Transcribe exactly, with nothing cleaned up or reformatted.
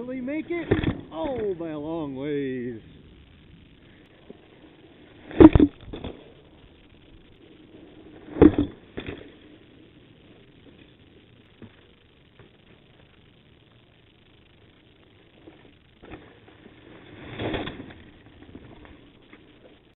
Will he make it? Oh, by a long way.